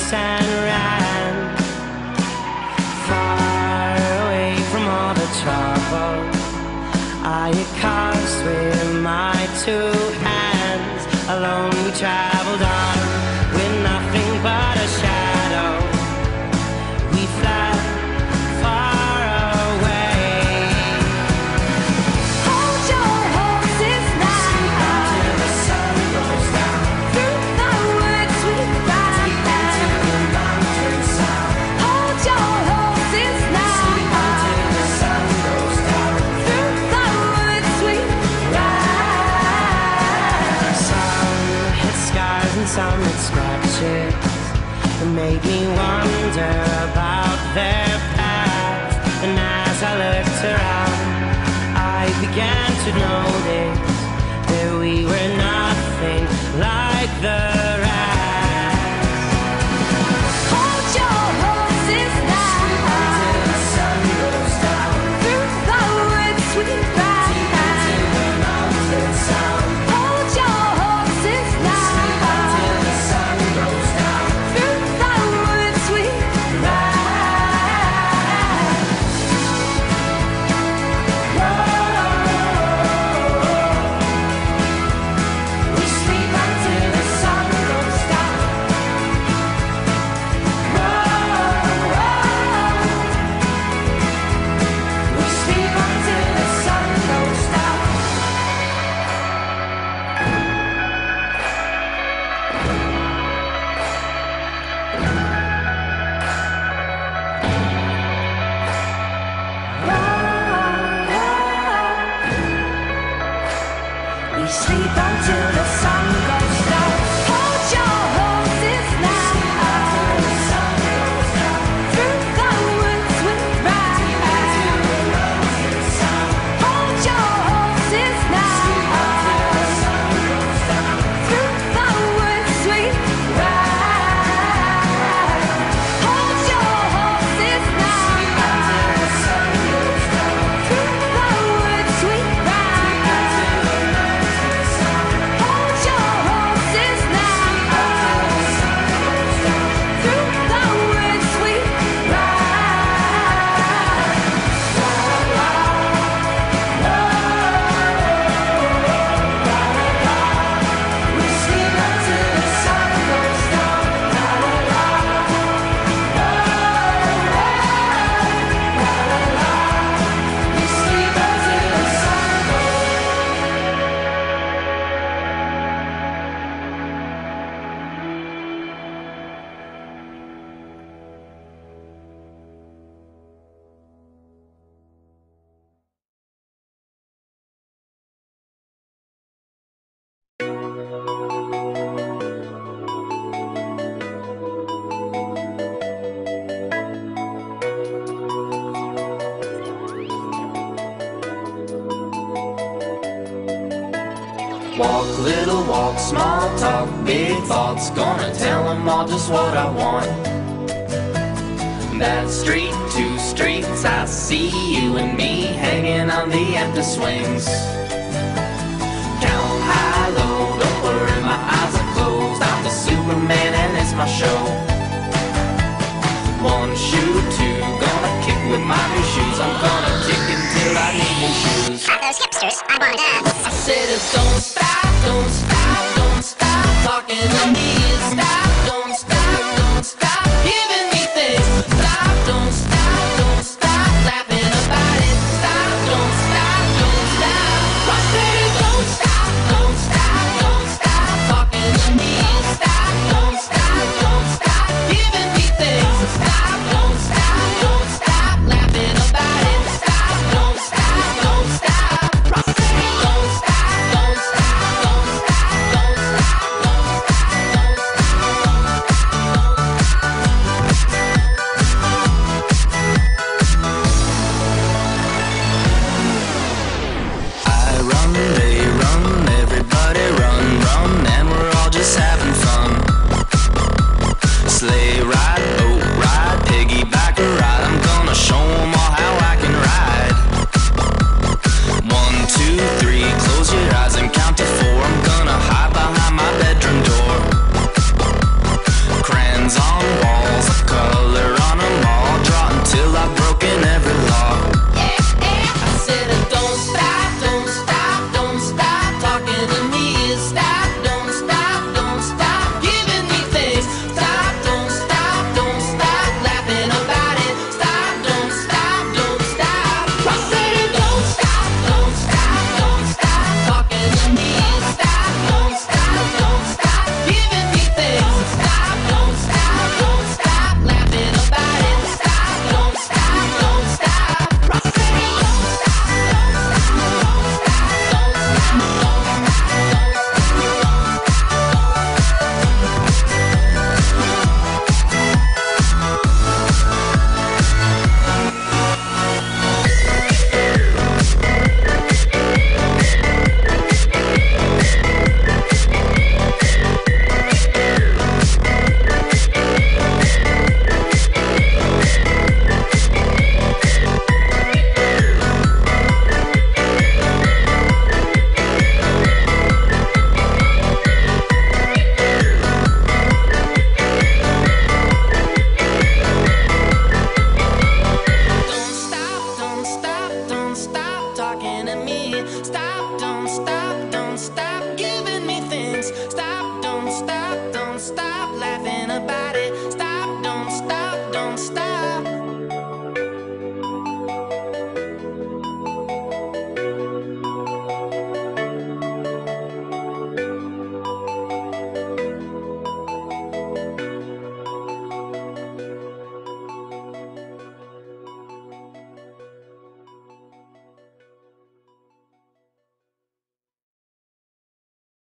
face and ran far away from all the trouble I had caused with my two hands. Alone we traveled on with nothing but a shadow. We fled far away. Hold your horses now. Till the sun goes down. Through the woods we ride. Till the mountains sound. Hold your horses now. Till the sun goes down. Through the woods we ride. Some hit scars and some hit scratches. It made me wonder about their past. And as I looked around, I began to notice that we were nothing like the rest. Hold your horses now. Till the sun goes down. Through the woods we ride. Till the mountains sound. Hold your horses now. Till the sun goes down. Through the woods we ride. We sleep until the sun goes down. We sleep until the sun goes down. We sleep until the sun goes down. Hold your horses now. Till the sun goes down. Through the woods we ride. Till the mountains sound. Hold your horses now. Till the sun goes down. Through the woods we ride. Hold your horses now. Till the sun goes down. Through the woods we ride. Till the mountains sound. Hold your horses now. Till the sun goes down. Through the woods we We sleep until the sun goes down. We sleep until the sun goes Walk, little walk, small talk, big thoughts. Gonna tell them all just what I want. That street, two streets, I see you and me hanging on the empty swings. Count high, low, don't worry, my eyes are closed. I'm the Superman and it's my show. One shoe, two, gonna kick with my new shoes. I'm gonna kick until I need new shoes. Those hipsters, I want I said, don't stop, don't stop, don't stop talking to me.